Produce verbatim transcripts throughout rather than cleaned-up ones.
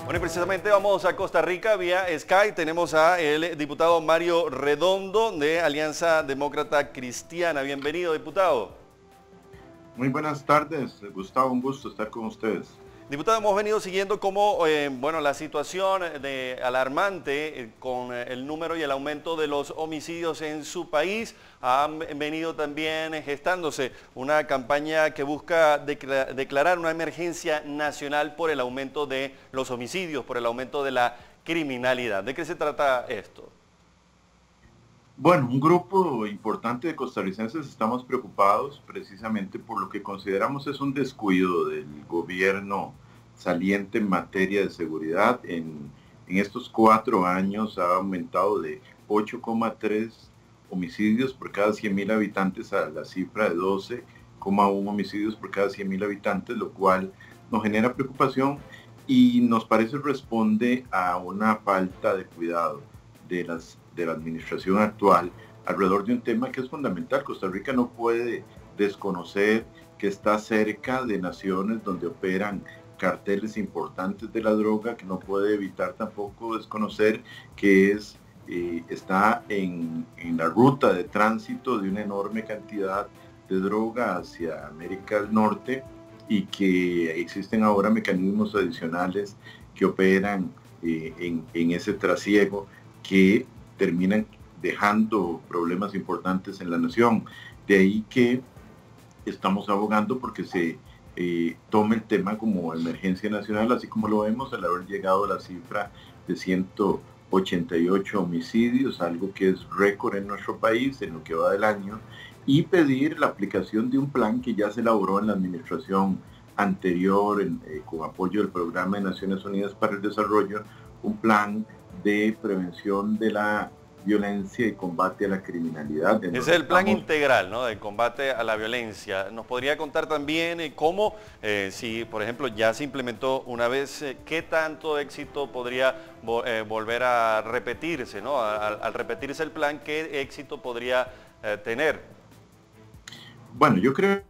Bueno, y precisamente vamos a Costa Rica vía Skype. Tenemos a el diputado Mario Redondo de Alianza Demócrata Cristiana. Bienvenido, diputado. Muy buenas tardes, Gustavo, un gusto estar con ustedes. Diputado, hemos venido siguiendo cómo, eh, bueno, la situación de alarmante eh, con el número y el aumento de los homicidios en su país. Han venido también gestándose una campaña que busca decla- declarar una emergencia nacional por el aumento de los homicidios, por el aumento de la criminalidad. ¿De qué se trata esto? Bueno, un grupo importante de costarricenses estamos preocupados precisamente por lo que consideramos es un descuido del gobierno saliente en materia de seguridad. En, en estos cuatro años ha aumentado de ocho coma tres homicidios por cada cien mil habitantes a la cifra de doce coma uno homicidios por cada cien mil habitantes, lo cual nos genera preocupación y nos parece responde a una falta de cuidado de las de la administración actual alrededor de un tema que es fundamental. Costa Rica no puede desconocer que está cerca de naciones donde operan carteles importantes de la droga, que no puede evitar tampoco desconocer que es, eh, está en, en la ruta de tránsito de una enorme cantidad de droga hacia América del Norte y que existen ahora mecanismos adicionales que operan eh, en, en ese trasiego que terminan dejando problemas importantes en la nación. De ahí que estamos abogando porque se eh, tome el tema como emergencia nacional, así como lo vemos al haber llegado a la cifra de ciento ochenta y ocho homicidios, algo que es récord en nuestro país en lo que va del año, y pedir la aplicación de un plan que ya se elaboró en la administración anterior en, eh, con apoyo del Programa de Naciones Unidas para el Desarrollo, un plan de prevención de la violencia y combate a la criminalidad. Ese es el plan estamos... integral, ¿no?, de combate a la violencia. ¿Nos podría contar también eh, cómo, eh, si por ejemplo ya se implementó una vez, eh, qué tanto éxito podría vo eh, volver a repetirse, ¿no? Al, al repetirse el plan, qué éxito podría eh, tener? Bueno, yo creo que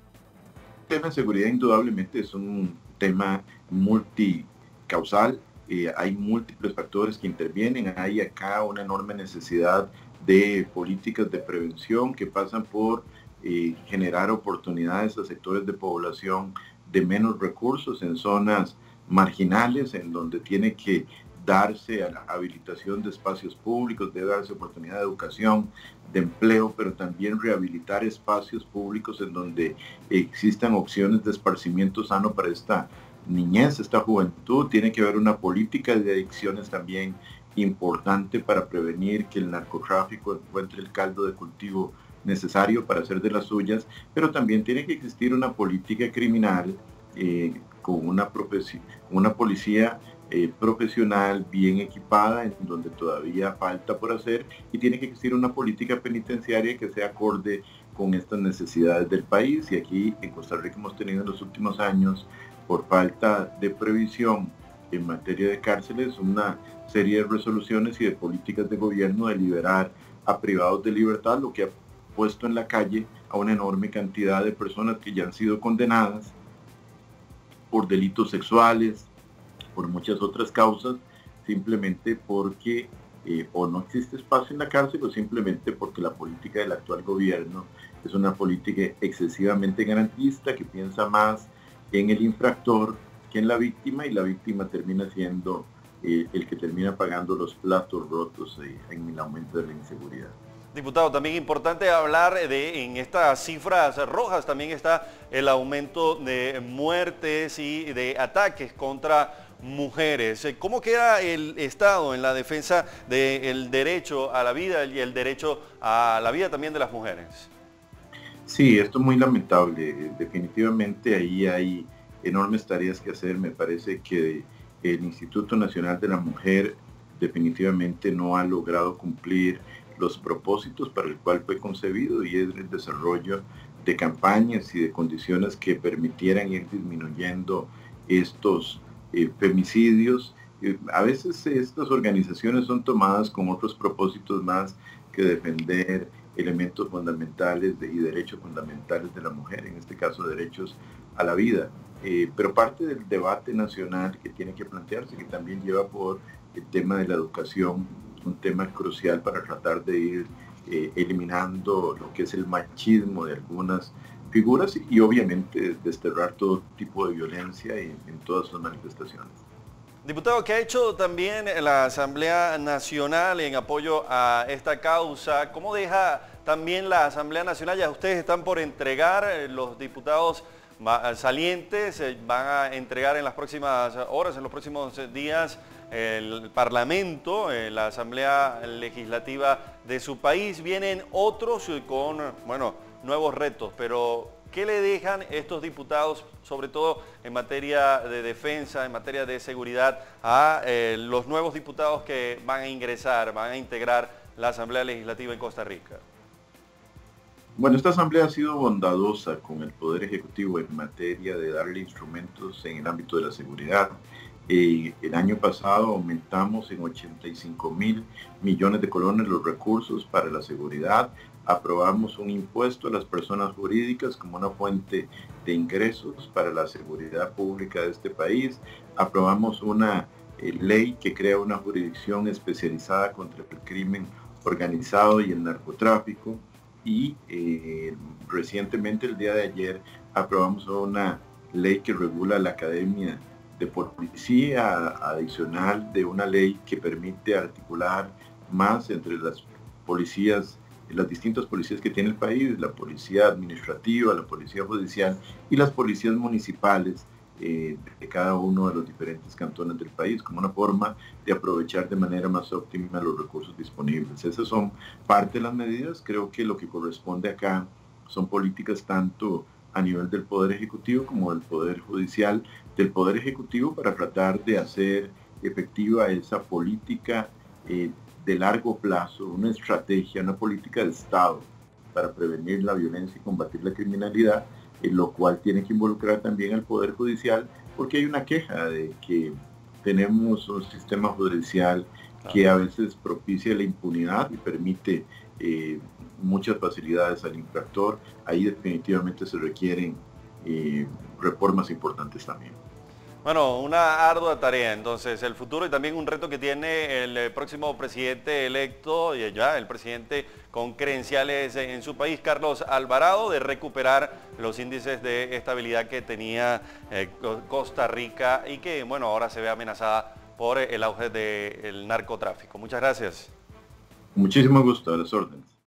el tema de seguridad indudablemente es un tema multicausal. Eh, hay múltiples factores que intervienen, hay acá una enorme necesidad de políticas de prevención que pasan por eh, generar oportunidades a sectores de población de menos recursos en zonas marginales, en donde tiene que darse a la habilitación de espacios públicos, debe darse oportunidad de educación, de empleo, pero también rehabilitar espacios públicos en donde existan opciones de esparcimiento sano para esta niñez, esta juventud. Tiene que haber una política de adicciones también importante para prevenir que el narcotráfico encuentre el caldo de cultivo necesario para hacer de las suyas, pero también tiene que existir una política criminal eh, con una, una policía eh, profesional bien equipada, en donde todavía falta por hacer, y tiene que existir una política penitenciaria que sea acorde con estas necesidades del país. Y aquí en Costa Rica hemos tenido en los últimos años, por falta de previsión en materia de cárceles, una serie de resoluciones y de políticas de gobierno de liberar a privados de libertad, lo que ha puesto en la calle a una enorme cantidad de personas que ya han sido condenadas por delitos sexuales, por muchas otras causas, simplemente porque eh, o no existe espacio en la cárcel, o simplemente porque la política del actual gobierno es una política excesivamente garantista, que piensa más en el infractor que en la víctima, y la víctima termina siendo eh, el que termina pagando los platos rotos eh, en el aumento de la inseguridad. Diputado, también importante hablar de, en estas cifras rojas también está el aumento de muertes y de ataques contra mujeres. ¿Cómo queda el Estado en la defensa del derecho a la vida y el derecho a la vida también de las mujeres? Sí, esto es muy lamentable. Definitivamente ahí hay enormes tareas que hacer. Me parece que el Instituto Nacional de la Mujer definitivamente no ha logrado cumplir los propósitos para el cual fue concebido, y es el desarrollo de campañas y de condiciones que permitieran ir disminuyendo estos eh, femicidios. Eh, a veces estas organizaciones son tomadas con otros propósitos más que defender elementos fundamentales de, y derechos fundamentales de la mujer, en este caso derechos a la vida. eh, pero parte del debate nacional que tiene que plantearse, que también lleva por el tema de la educación, un tema crucial para tratar de ir eh, eliminando lo que es el machismo de algunas figuras y, y obviamente desterrar todo tipo de violencia en, en todas sus manifestaciones. Diputado, ¿qué ha hecho también la Asamblea Nacional en apoyo a esta causa? ¿Cómo deja también la Asamblea Nacional? Ya ustedes están por entregar, los diputados salientes van a entregar en las próximas horas, en los próximos días, el Parlamento, la Asamblea Legislativa de su país. Vienen otros con, bueno, nuevos retos, pero ¿qué le dejan estos diputados, sobre todo en materia de defensa, en materia de seguridad, a eh, los nuevos diputados que van a ingresar, van a integrar la Asamblea Legislativa en Costa Rica? Bueno, esta Asamblea ha sido bondadosa con el Poder Ejecutivo en materia de darle instrumentos en el ámbito de la seguridad. Eh, el año pasado aumentamos en ochenta y cinco mil millones de colones los recursos para la seguridad. Aprobamos un impuesto a las personas jurídicas como una fuente de ingresos para la seguridad pública de este país. Aprobamos una eh, ley que crea una jurisdicción especializada contra el crimen organizado y el narcotráfico. Y eh, recientemente, el día de ayer, aprobamos una ley que regula la Academia de Policía, adicional de una ley que permite articular más entre las policías, las distintas policías que tiene el país, la policía administrativa, la policía judicial y las policías municipales eh, de cada uno de los diferentes cantones del país, como una forma de aprovechar de manera más óptima los recursos disponibles. Esas son parte de las medidas. Creo que lo que corresponde acá son políticas tanto a nivel del Poder Ejecutivo como del Poder Judicial, del Poder Ejecutivo para tratar de hacer efectiva esa política eh, de largo plazo, una estrategia, una política de Estado para prevenir la violencia y combatir la criminalidad, en lo cual tiene que involucrar también al Poder Judicial, porque hay una queja de que tenemos un sistema judicial que a veces propicia la impunidad y permite eh, muchas facilidades al infractor. Ahí definitivamente se requieren eh, reformas importantes también. Bueno, una ardua tarea entonces, el futuro y también un reto que tiene el próximo presidente electo, y ya el presidente con credenciales en su país, Carlos Alvarado, de recuperar los índices de estabilidad que tenía eh, Costa Rica y que, bueno, ahora se ve amenazada por el auge del narcotráfico. Muchas gracias. Muchísimo gusto, a las órdenes.